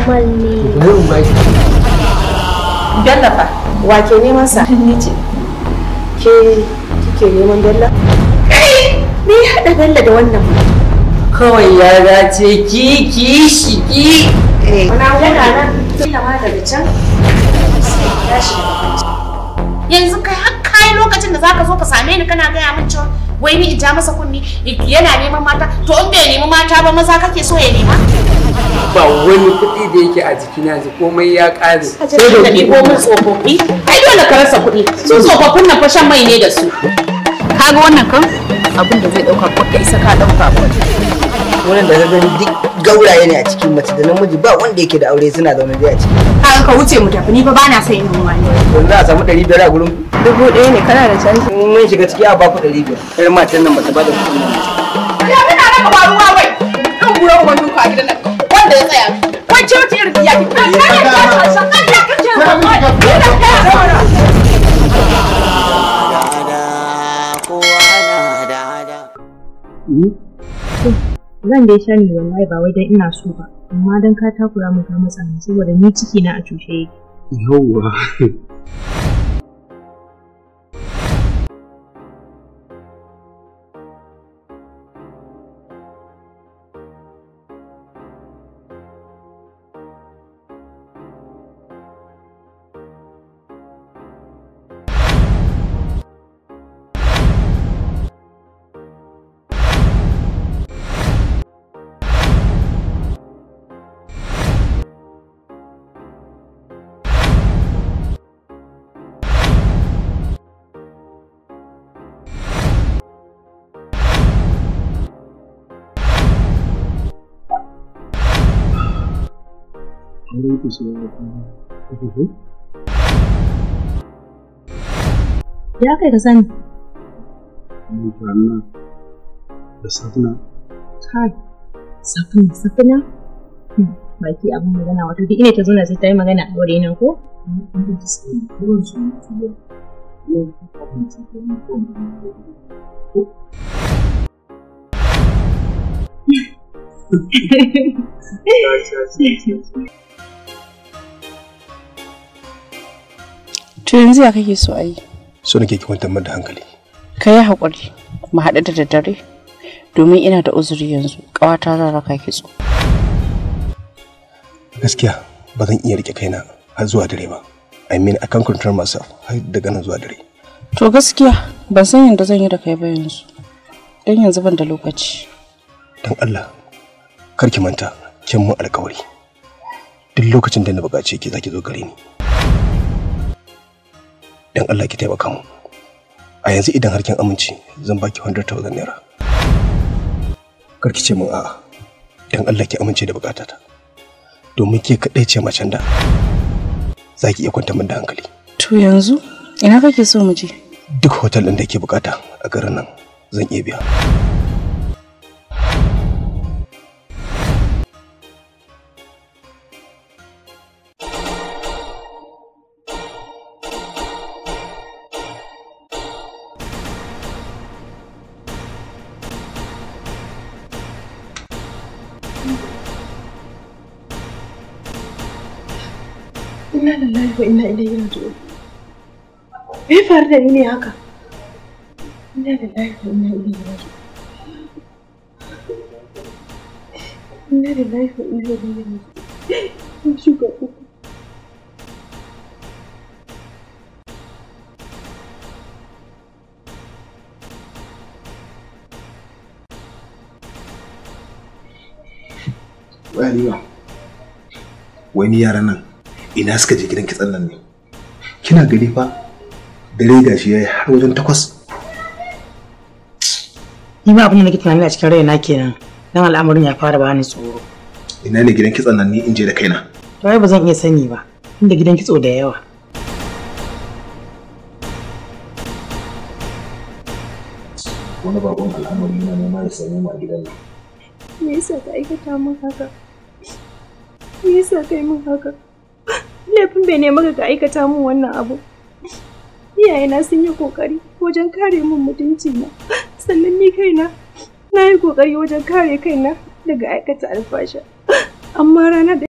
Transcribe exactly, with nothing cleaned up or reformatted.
normal ne. Bari ba ki. Bello fa. Wa ke neman sa? Ni ce. Ke kike neman Bello? Kai! Me ya haɗa Bello da wannan? Kawai ya dace ki ki shi ki. Eh. Wani abu yana nan. Kila ma daga can. Sai ya shiga. Yanzu kai har kai lokacin da zaka zo ka same ni kana gaya min cewa wai ni in ja masa kunni yana neman mata to in bai nemi mata ba maza kake so ya nema? Ba wani kuɗi da yake a jikina yanzu komai ya ƙare. Sai da ɗigo min tsofaffi. Ai dole ka rasa kuɗi. Su tsofaffin nan fa shan mai ne da su. Kaga wannan kan abin da zai ɗauka ko isa ka ɗauka ba. Wannan da ka gani duk gauraye ne a cikin mace da namiji ba wanda yake da aure suna zaune dai a ciki. Kaga ka wuce mu tafi ni fa bana son yin wani. Yanzu za a samu ɗari biyar a gurin ku? Dubu ɗaya ne kana da canji. Mun shiga ciki a baku ɗari biyar. Yar matan nan bata bada kuɗi nan. Ya muna raka ba ruwa wai. Kan gura uban duka a gidan nan. Wanda ya tsaya. Wai ce wace irin diya ki. Kan ya ta san kan ya kace Zan dai sha ni wallahi ba wai dan ina so ba, amma dan ka takura min ka matsa ni saboda ni ciki na a cushe yake. Yawwa. Ya kai ka sani? Mutane da safina. Kai, safina, safina? Baki abin magana wato duk ina ta zo na sai ta yi magana a wuri nan ko? To yanzu ya kake so a yi? So nake ki kwantar da hankali. Ka yi haƙuri, mu haɗu da daddare domin ina da uzuri yanzu, ƙawata zan raka ki so. Gaskiya ba zan iya rike kaina har zuwa dare ba. I mean I can control myself har daga nan zuwa dare. To gaskiya ban san yadda zan yi da kai ba yanzu. Dan yanzu ban da lokaci. Dan Allah kar ki manta kin mun alƙawari. Duk lokacin da na buƙace ki zaki zo gare ni. Dan Allah ki taimaka mu. A yanzu idan har kin amince zan baki one hundred thousand naira. Kar ki ce min a'a. Dan Allah ki amince da bukatata. Domin ke kadai ce macen da zaki iya kwanta min da hankali. To yanzu ina kake so mu je? Duk hotel din da ke bukata a garin nan zan iya biya. Inna lillahi wa inna ilaihi raji'un. Me faru da ni ne haka? Inna lillahi wa inna ilaihi raji'un. Inna lillahi wa inna ilaihi raji'un. Shuka uku. Wani wani yaran nan ina suka je gidan kitsan nan ne? Kina gani fa dare da shi yayi har wajen takwas. Ni ba abin da nake tunani a cikin raina kenan. Dan al'amarin ya fara bani tsoro. Ina ne gidan kitsan nan ni in je da kaina? To ai ba zan iya sani ba. Inda gidan kitso da yawa. Wani babban al'amari na nema ya same mu a gidan nan. Me yasa ka aikata min haka? Me yasa kai min haka? Laifin bai nema ka aikata min wannan abu. Iyayena sun yi kokari wajen kare min mutunci na. Sannan ni kaina na yi kokari wajen kare kaina daga aikata alfasha. Amma ranar da